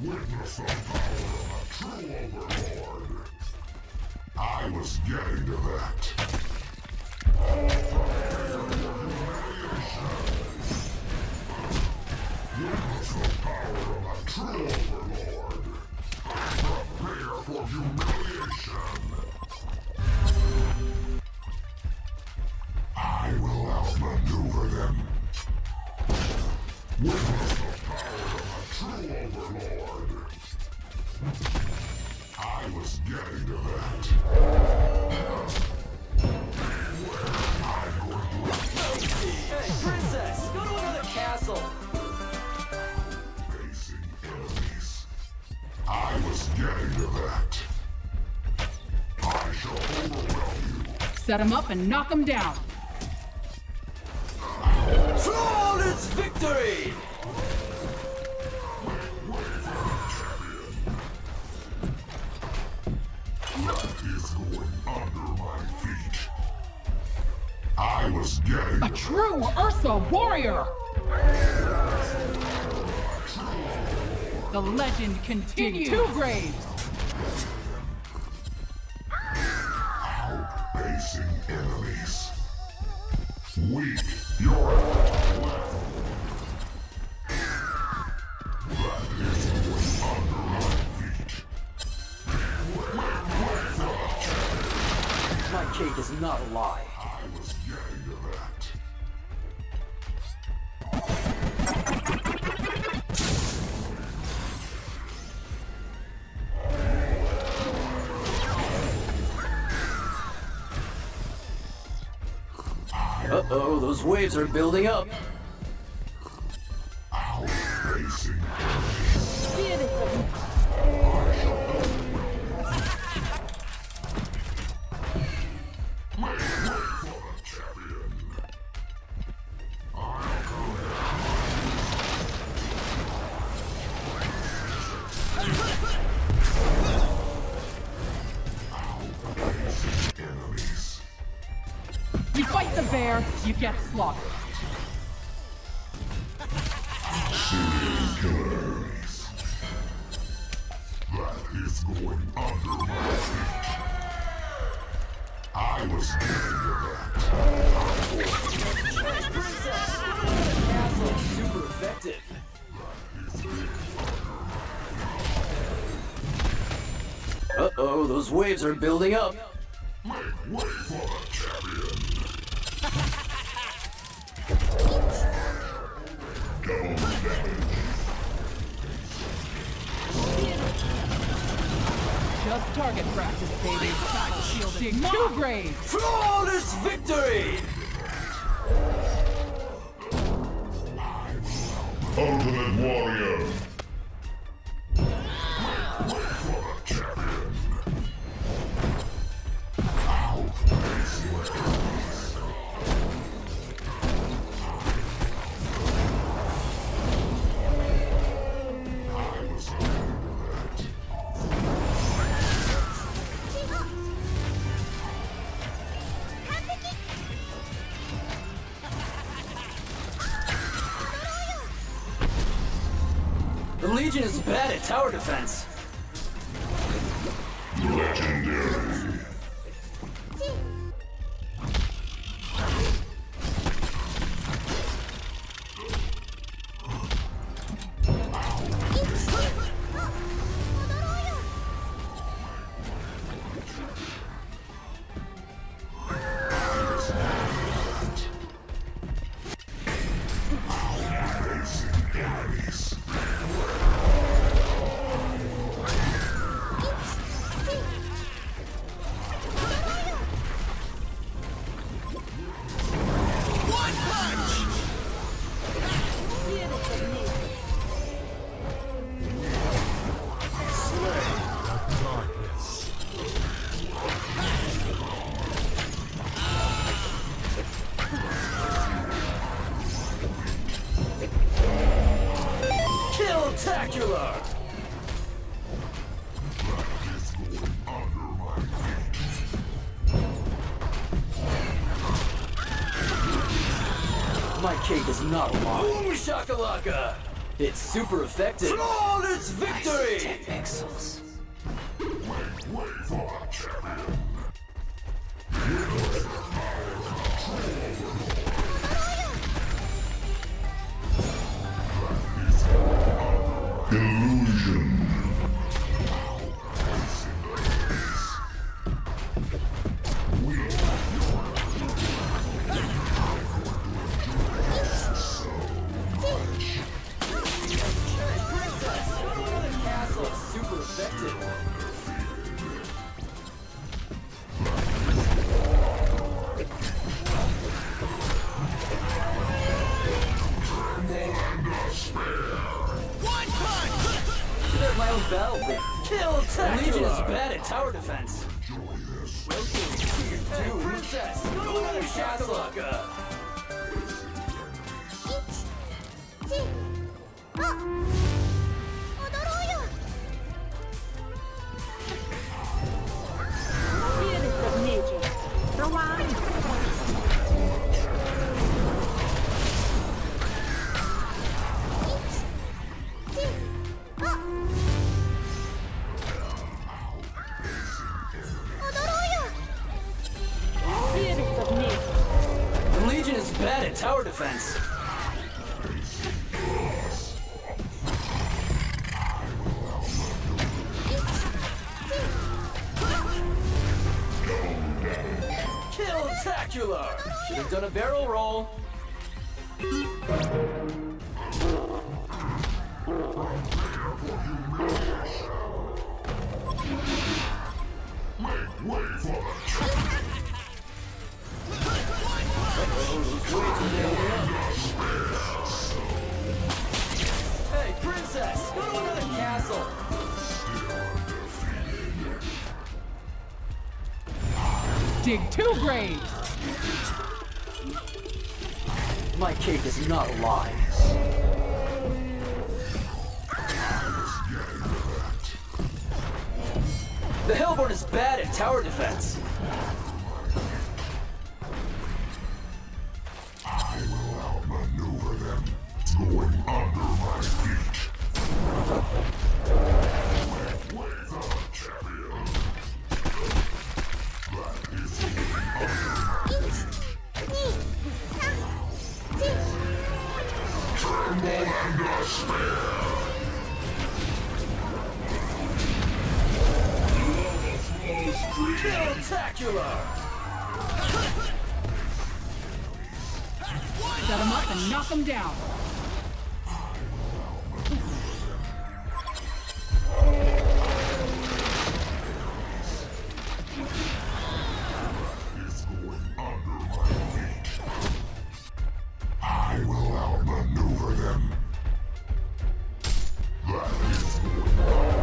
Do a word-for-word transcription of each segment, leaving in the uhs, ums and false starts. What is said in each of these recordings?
Witness the power of a true overlord. I was getting to that. Witness the power of a true overlord. Prepare for humiliation. I will outmaneuver them. Witness the power of a true overlord. I was getting to that. Hey, princess, go to another castle. Facing enemies. I was getting to that. I shall overwhelm you. Set him up and knock him down. Flawless victory! That is going under my feet. I was getting A true Ursa warrior! The legend continues. Two graves! Outpacing enemies. Weak, you're at level. That is going under my feet. My cake is not a lie. I was getting to that. Uh-oh, those waves are building up. Outpacing enemies. You fight the bear, you get slaughtered. Serial killers. That is going under my feet. I was getting to that. Princess, castle, super effective. Uh-oh, those waves are building up. Make way for the champion. Double damage. Just target practice, baby. Shielding two graves! Flawless victory! Ultimate warrior. Wait for the champion. Outpacing enemies. I was getting to that. The Legion is bad at tower defense. Legendary. Outpacing enemies. Killtacular! That is going under my feet. My cake is not a lie. Boom shakalaka! It's super effective. Flawless victory! Pixels. Make way for the champion. Illusion. Super effective. One punch! Should have my own battle thing. Kill tech. Legion is bad at tower defense. Welcome to your hey, princess. Go to another Shakalaka. Legion is bad at tower defense. Kill-tacular! Should have done a barrel roll. Make way for the champion. Hey, princess! Go to another castle! Dig two graves. My cake is not alive. The Hellborn is bad at tower defense. I will outmaneuver them, going under my feet. Make way for the champion. That is going under my feet. Tremble and despair. Kill-tacular! Set him up and knock him down. Is going under my feet. I will outmaneuver them. That is going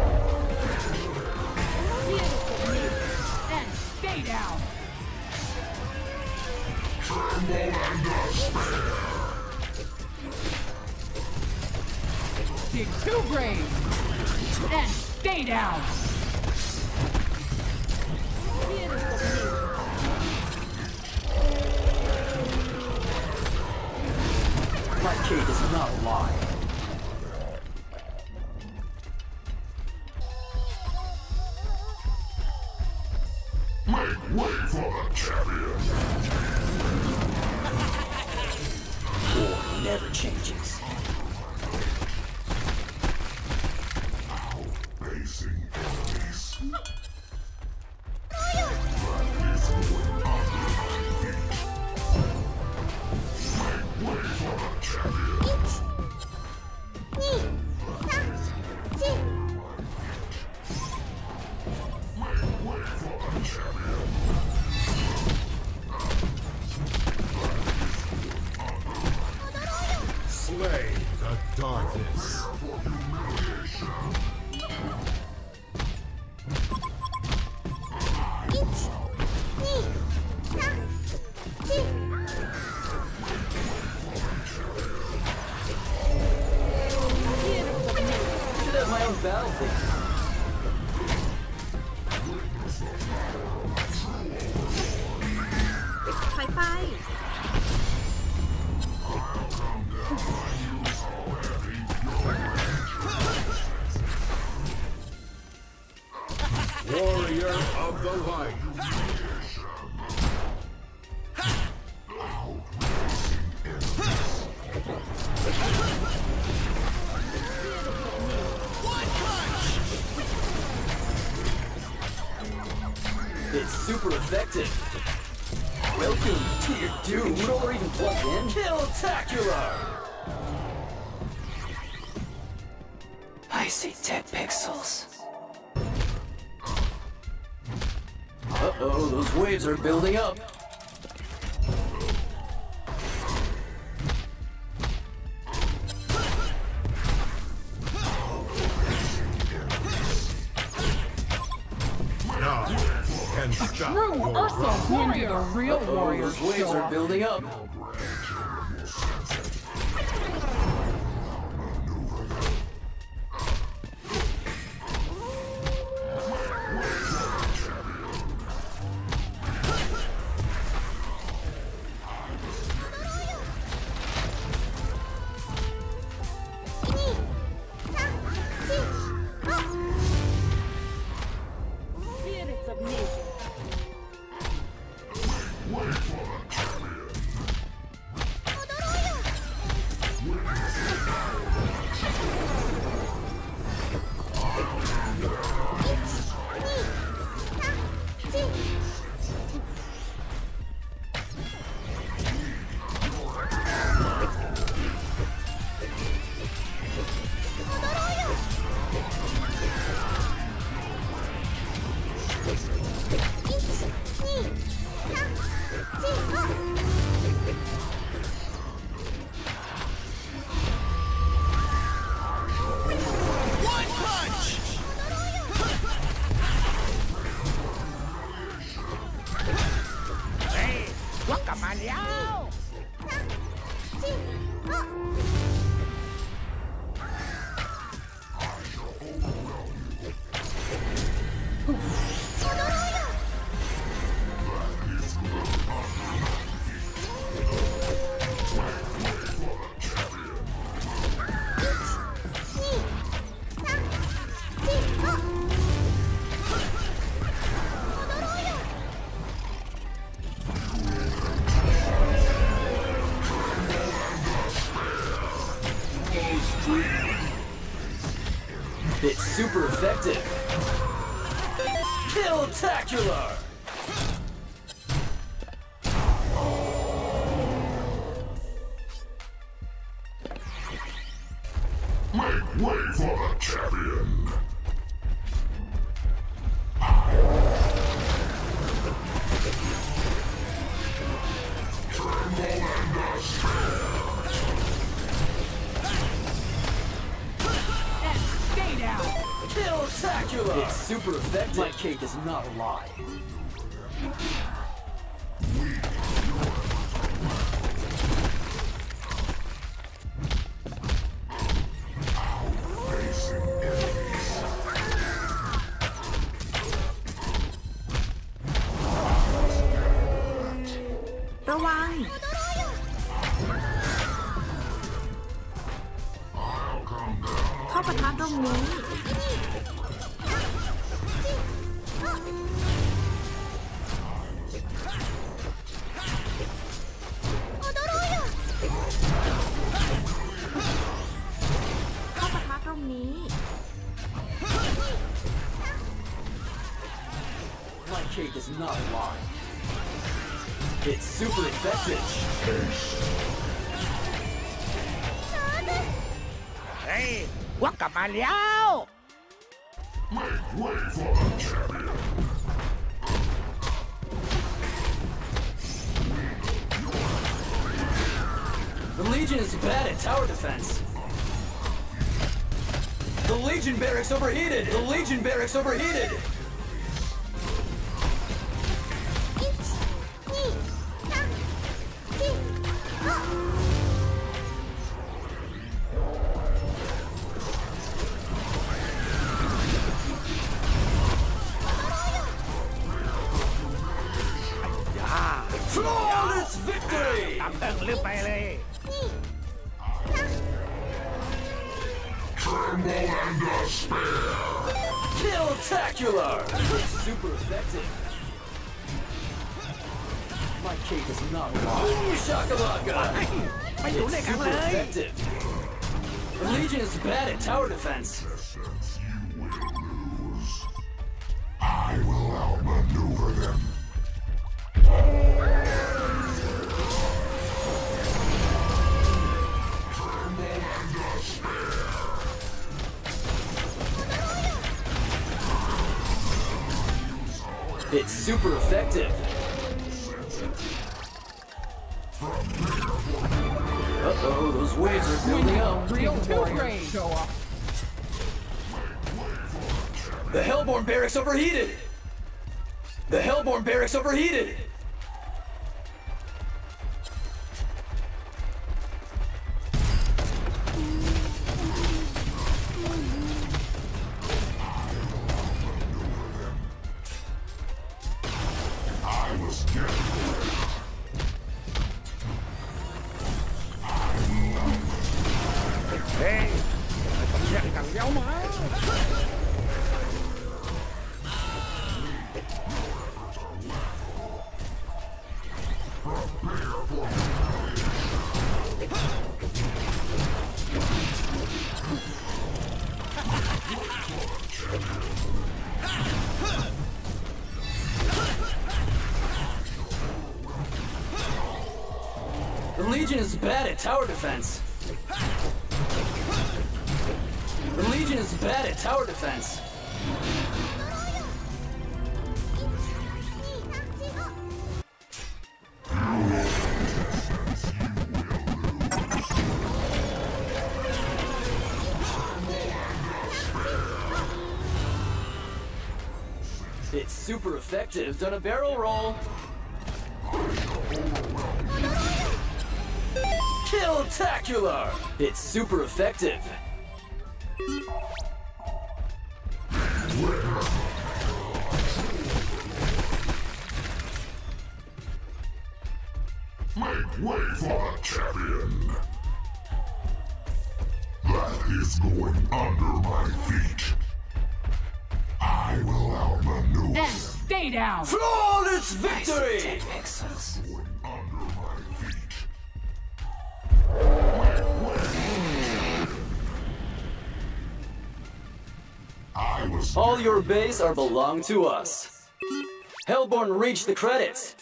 And stay down. tremble and despair. Dig two graves. And stay down. My cake is not alive. Make way for the champion. War never changes. Facing enemies. That is going under my feet. Make way for the champion. Make way for the champion. Slay the darkness. For humiliation. Should have my own battle thing. effective. Welcome to your doom. Or even plugged in. Kill-tacular! I see dead pixels. Uh-oh, those waves are building up. Can stop True your Ursa wrath. warrior, the real Uh-oh, warriors those waves show are up. building up. Spirits of nature. Wait for the champion. It's super effective. Kill-tacular! Make way for the champion. Tremble and despair. Stay down. Kill-tacular! It's super effective. My cake is not a lie. Facing enemies. ระวัง I'll come down. เข้าปะทะตรงนี้ เข้าปะทะตรงนี้ My cake is not a lie. It's super effective. เฮ้ยวักกลับมาแล้ว Make way for the champion. The Legion is bad at tower defense. The Legion barracks overheated! The Legion barracks overheated! Flawless victory! ตามเติงลืมไปเลย Tremble and despair. Kill-tacular! It's super effective. My cake is not raw. Shakalaka! ไปอยู่ใน It's กัน super เลย effective. The Legion is bad at tower defense. Since you will lose, I will outmaneuver them. It's super effective. Uh-oh, those waves are building up. Real warriors show up. The Hellborn barracks overheated! The Hellborn barracks overheated! I was getting Hey, nhận thằng giáo má. The Legion is bad at tower defense. The Legion is bad at tower defense. It's super effective. Done a barrel roll. Kill-tacular! It's super effective. Make way for the champion. That is going under my feet. I will outmaneuver. And stay down. Flawless victory! Going under my feet. I was All your base are belong to us. Hellborn reached the credits.